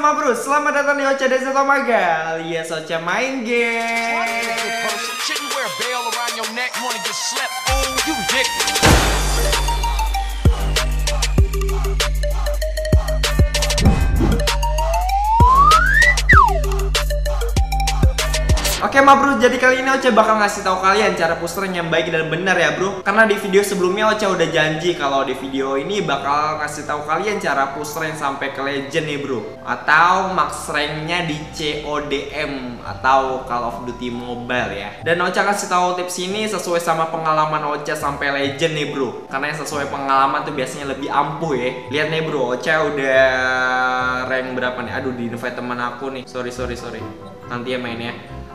Ma Bro, selamat datang di Ocha Desa Tomaga alias Ocha main game. Oke Ma Bro, jadi kali ini Ocha bakal ngasih tahu kalian cara pushing yang baik dan benar ya Bro. Karena di video sebelumnya Ocha udah janji kalau di video ini bakal ngasih tahu kalian cara push rank sampai ke legend nih Bro, atau max ranknya di CODM atau Call of Duty Mobile ya. Dan Ocha kasih tahu tips ini sesuai sama pengalaman Ocha sampai legend nih Bro. Karena yang sesuai pengalaman tuh biasanya lebih ampuh ya. Lihat nih Bro, Ocha udah rank berapa nih? Aduh, di invite teman aku nih. Sorry. Nanti ya mainnya.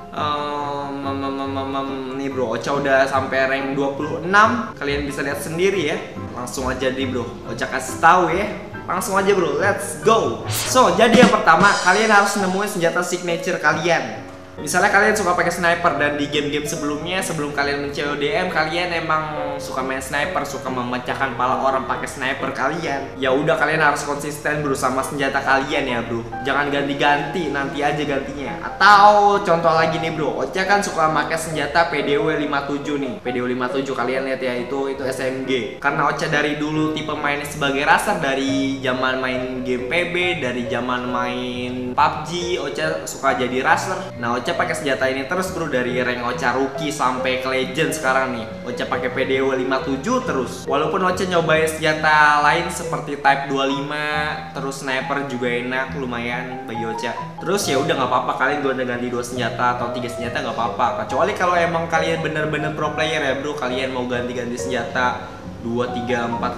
Nih Bro, Ocha udah sampai rank 26. Kalian bisa lihat sendiri ya. Langsung aja nih Bro, Ocha kasih tahu ya. Langsung aja Bro, let's go. So, jadi yang pertama kalian harus nemuin senjata signature kalian. Misalnya kalian suka pakai sniper dan di game-game sebelumnya sebelum kalian men-CODM kalian emang suka main sniper, suka memecahkan kepala orang pakai sniper kalian. Ya udah, kalian harus konsisten Bro sama senjata kalian ya Bro. Jangan ganti-ganti, nanti aja gantinya. Atau contoh lagi nih Bro, Ocha kan suka pakai senjata PDW 57 nih. PDW 57 kalian lihat ya, itu SMG. Karena Ocha dari dulu tipe mainnya sebagai raser, dari zaman main game PB, dari zaman main PUBG, Ocha suka jadi raser. Nah, Ocha pakai senjata ini terus Bro, dari rank Ocha rookie sampai ke legend sekarang nih. Ocha pakai PDW 57 terus. Walaupun Ocha nyobain senjata lain seperti Type 25, terus sniper juga enak, lumayan bagi Ocha. Terus ya udah nggak apa-apa kalian ganti 2 senjata atau 3 senjata nggak apa-apa. Kecuali kalau emang kalian bener-bener pro player ya Bro, kalian mau ganti-ganti senjata 2, 3, 4,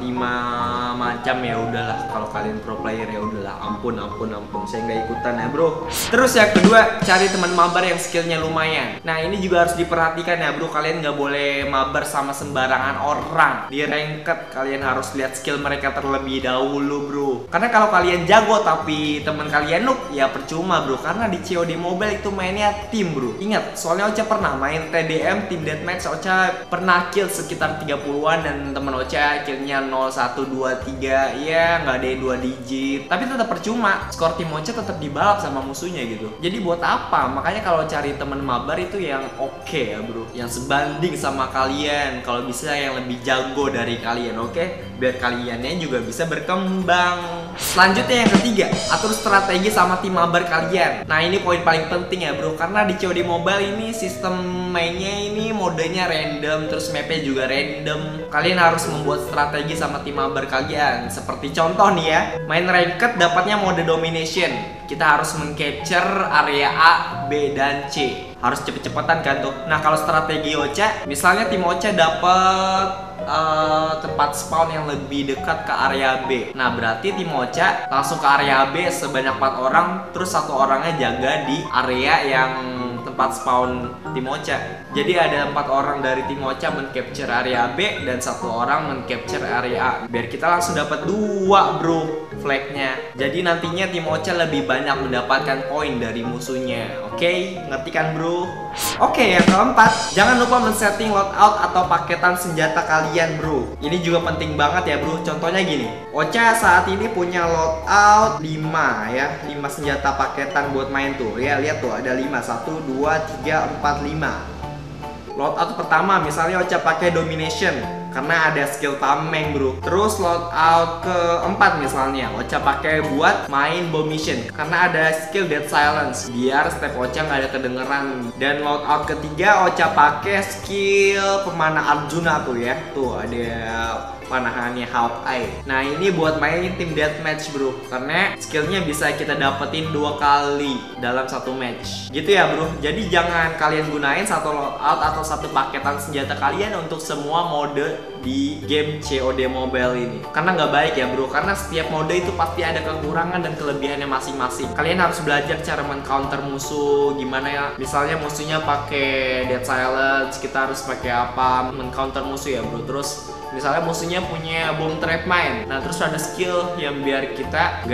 5 macam ya udahlah. Kalau kalian pro player ya udahlah, ampun saya nggak ikutan ya Bro. Terus yang kedua, cari teman mabar yang skillnya lumayan. Nah, ini juga harus diperhatikan ya Bro, kalian nggak boleh mabar sama sembarangan orang. Di ranked kalian harus lihat skill mereka terlebih dahulu Bro. Karena kalau kalian jago tapi teman kalian noob ya percuma Bro. Karena di COD Mobile itu mainnya tim Bro. Ingat, soalnya Ocha pernah main TDM, Team Deathmatch. Ocha pernah kill sekitar 30-an dan teman Ocha killnya 0, 1, 2, 3. Ya nggak ada yang 2 digit, tapi tetap percuma. Skor tim Ocha tetap dibalap sama musuhnya gitu. Jadi buat apa? Makanya kalau cari temen mabar itu yang oke ya Bro, yang sebanding sama kalian. Kalau bisa yang lebih jago dari kalian, oke? Biar kaliannya juga bisa berkembang. Selanjutnya yang ketiga, atur strategi sama tim mabar kalian. Nah, ini poin paling penting ya Bro, karena di COD Mobile ini sistem mainnya ini modenya random, terus mapnya juga random. Kalian harus membuat strategi sama tim mabar kalian. Seperti contoh nih ya, main ranked dapatnya mode domination. Kita harus meng-capture area A, B, dan C. Harus cepet-cepetan kan tuh. Nah, kalau strategi Ocha, misalnya tim Ocha dapat tempat spawn yang lebih dekat ke area B. Nah, berarti tim Ocha langsung ke area B sebanyak 4 orang, terus 1 orangnya jaga di area yang tempat spawn tim Ocha. Jadi ada 4 orang dari tim Ocha men-capture area B dan 1 orang men-capture area A. Biar kita langsung dapat 2 Bro flagnya. Jadi nantinya tim Ocha lebih banyak mendapatkan poin dari musuhnya. Oke, ngerti kan Bro? Oke, yang keempat, jangan lupa men-setting loadout atau paketan senjata kalian Bro. Ini juga penting banget ya Bro. Contohnya gini, Ocha saat ini punya loadout 5 ya, 5 senjata paketan buat main tuh. Ya, lihat tuh ada 5, 1, 2, 3, 4, 5. Loadout pertama misalnya Ocha pakai domination karena ada skill tameng Bro. Terus loadout keempat misalnya Ocha pakai buat main bomb mission karena ada skill dead silence biar step Ocha nggak ada kedengeran. Dan loadout ketiga Ocha pakai skill pemanah Arjuna tuh ya. Tuh ada panahannya Hawkeye. Nah, ini buat mainin tim deathmatch Bro, karena skillnya bisa kita dapetin 2 kali dalam 1 match gitu ya Bro. Jadi jangan kalian gunain 1 loadout atau 1 paketan senjata kalian untuk semua mode di game COD Mobile ini, karena nggak baik ya Bro. Karena setiap mode itu pasti ada kekurangan dan kelebihannya masing-masing. Kalian harus belajar cara men-counter musuh gimana ya. Misalnya musuhnya pakai dead silence, kita harus pakai apa men-counter musuh ya Bro. Terus misalnya musuhnya punya bomb trap mine, nah terus ada skill yang biar kita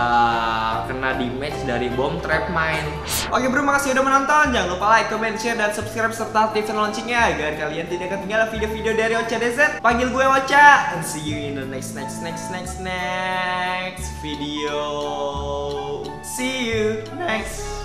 gak kena damage dari bomb trap mine. Oke Bro, makasih udah menonton. Jangan lupa like, comment, share, dan subscribe serta aktifkan loncengnya agar kalian tidak ketinggalan video-video dari Ocha DZ. Panggil gue Ocha, and see you in the next video. See you. Next.